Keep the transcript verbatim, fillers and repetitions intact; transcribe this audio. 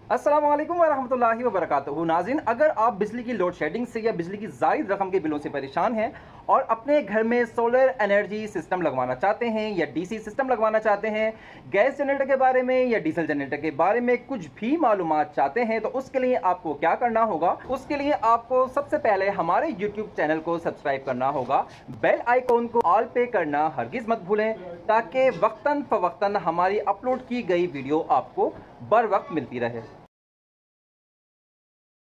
अस्सलाम वालेकुम वरहमतुल्लाहि वबरकातुहू। नाज़रीन, अगर आप बिजली की लोड शेडिंग से या बिजली की ज़ायद रकम के बिलों से परेशान हैं और अपने घर में सोलर एनर्जी सिस्टम लगवाना चाहते हैं या डीसी सिस्टम लगवाना चाहते हैं, गैस जनरेटर के बारे में या डीजल जनरेटर के बारे में कुछ भी मालूमात चाहते हैं, तो उसके लिए आपको क्या करना होगा? उसके लिए आपको सबसे पहले हमारे यूट्यूब चैनल को सब्सक्राइब करना होगा। बेल आइकॉन को ऑल पे करना हरगिज़ मत भूलें, ताकि वक्तन फ़वक्तन हमारी अपलोड की गई वीडियो आपको बर वक्त मिलती रहे।